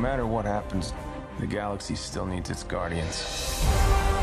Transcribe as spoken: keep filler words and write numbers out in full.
matter what happens, the galaxy still needs its guardians.